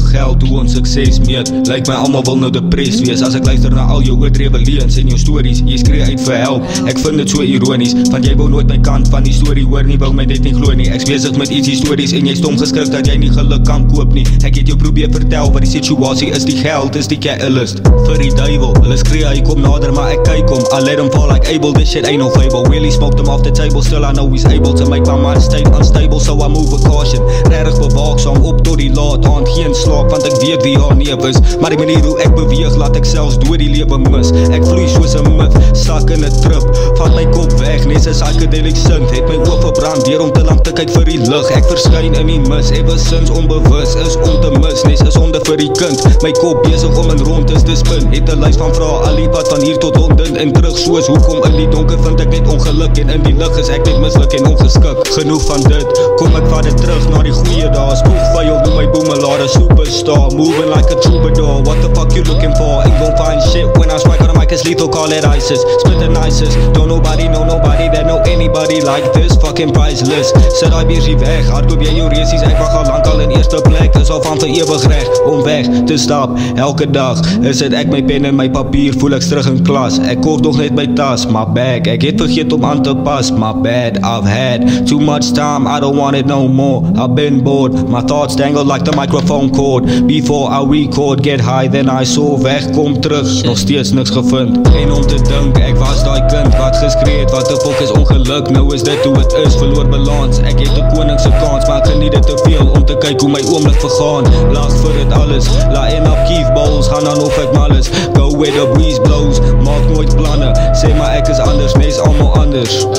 geld hoe ons sukses meet. Lyk my almal wil nou depressed wees as ek luister na al jou oordrewe leuns en jou stories. Jy skree uit vir help, ek vind dit so ironies, want jy wou nooit my kant van die storie hoor nie, wou my dit nie glo nie. Ek's besig met iets histories en jy stom geskrik dat jy nie geluk kan koop nie. Ek het jou probeer vertel wat die situasie is, die geld is die catalyst vir die duivel. Hulle skree hy kom nader maar ek kyk hom, I let him fall like Abel, this shit ain't no fable. Really smoked him off the table, still I know he's able to make my mind stay unstable, so I move with caution. Regtig bewaaksaam op tot die laat aand, geen slaap want ek weet wie haar neef is, maar die manier hoe ek beweeg laat ek selfs door die lewe mis. Ek vloei soos 'n myth, stak in 'n trip, vat my kop weg net as psychedelic synth, het my oë verbrand deur om te lank te kyk vir die lig. Ek verskyn in die mis, ever since onbewus is om te mis, nes is sonde vir die kind. My kop besig om in rond is te spin, het 'n lys van vrae al die pad van hier tot Londen en terug, soos hoekom in die donker vind ek net ongeluk en in die lig is ek net misluk en ongeskik. Genoeg van dit, kom ek vat dit terug na die goeie dae. Spoeg vuil noem my boemelade superstar, moving like a troubadour. What the fuck you looking for? Ain't gon' find shit when I strike on the mic, it's lethal, call it ISIS. Spit the nicest, don't nobody know nobody that know anybody like this, fucking priceless. Sit daai beersie weg, hardloop jy jou resies, ek wag al lank al in eerste plek, is al van vir ewig reg om weg te stap. Elke dag is dit ek my pen en my papier, voel ek terug in klas. Ek kort nog net my tas, my bag, ek het vergeet om aan te pas. My bad, I've had too much time, I don't want it no more. I've been bored, my thoughts dangle like the microphone cord. Before I record, get high, then I saw weg, kom terug, nog steeds niks gevind. En om te dink, ek was daai kind wat geskree het, wat 'n fok is ongeluk, nou is dit hoe het is, verloor balans. Ek het 'n koning se kans, maar ek geniet dit te veel om te kyk hoe my oomblik vergaan. Lag vir dit alles, laat en op Keith Bowles, gaan dan of ek mal is. Go where the breeze blows, maak nooit planne, sê maar ek is anders, nes almal anders.